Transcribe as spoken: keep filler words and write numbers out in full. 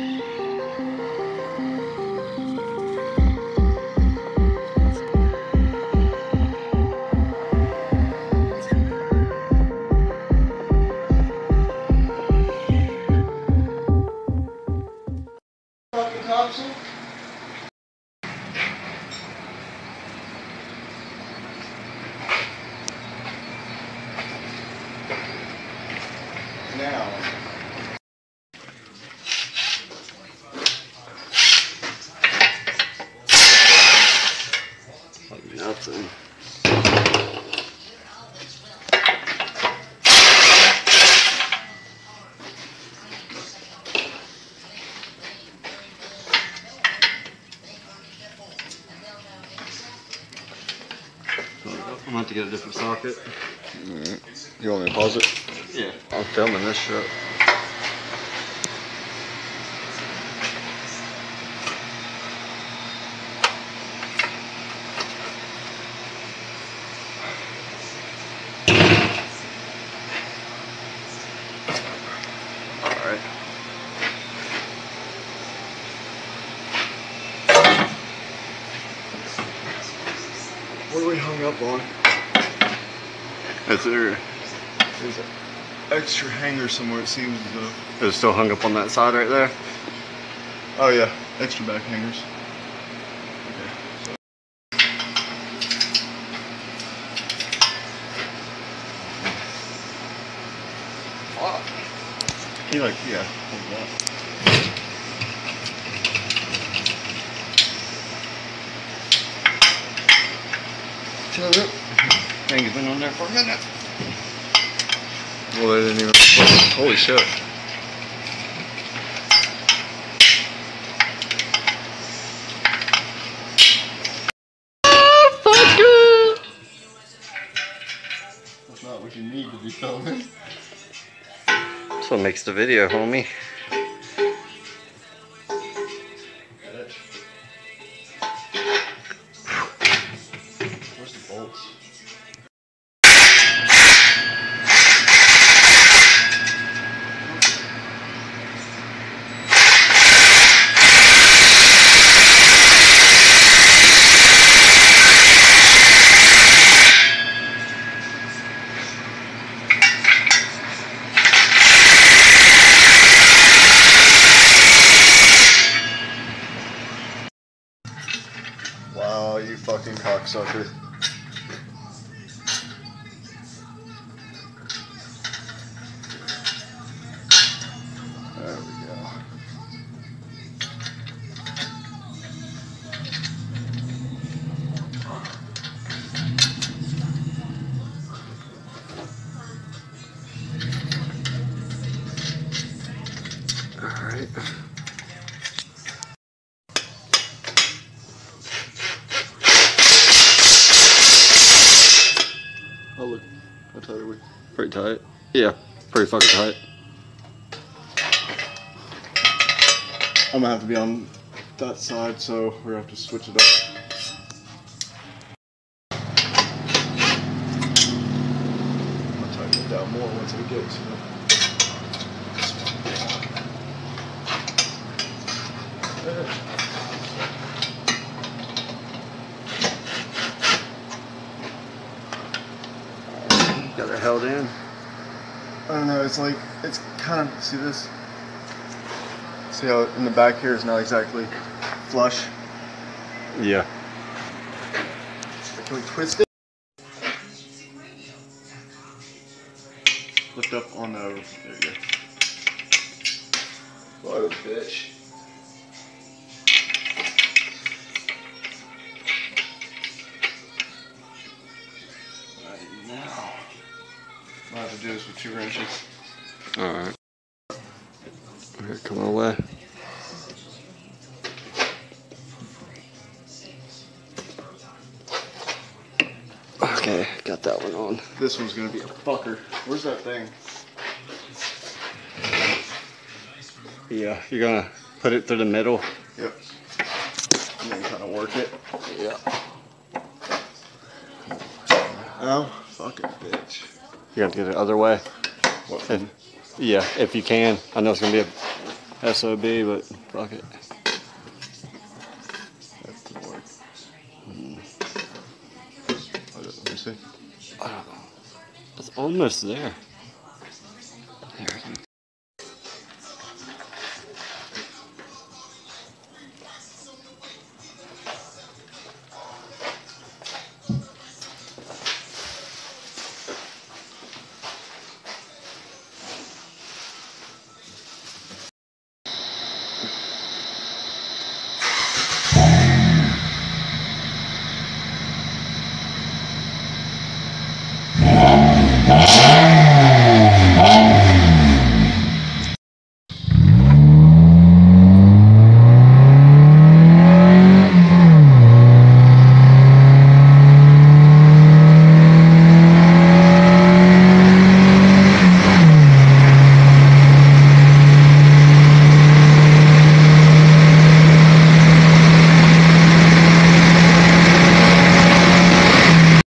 Now. Like nothing. I'm going to have to get a different socket. Mm. You want me to pause it? Yeah. I'm filming this shit. Alright. What are we hung up on? Is there? There's an extra hanger somewhere, it seems as though. Is it still hung up on that side right there? Oh yeah, extra back hangers. Okay. So. Fuck. He like, yeah, like that. Shut up. Thing has been on there for a minute. Well, they didn't even. Holy shit. Oh, fuck it. That's not what you need to be filming. That's what makes the video, homie. Where's the bolts? Wow, you fucking cocksucker. There we go. All right. Oh look, how tight are we? Pretty tight. Yeah, pretty fucking tight. I'm gonna have to be on that side, so we're gonna have to switch it up. I'm gonna tighten it down more once we get to it. Got it held in. I don't know, it's like, it's kind of, see this? See how in the back here is not exactly flush? Yeah. Can we twist it? Lift up on the, there you go. What a bitch. Right now. I'm gonna have to do this with two wrenches. Alright. Here, come away. Okay, got that one on. This one's gonna be a fucker. Where's that thing? Yeah, you're gonna put it through the middle. Yep. And then kind of work it. Yeah. Oh, fucking bitch. You have to get it the other way. What? And, yeah, if you can. I know it's gonna be a S O B, but fuck it. That didn't work. Hmm. Let me see. It's almost there.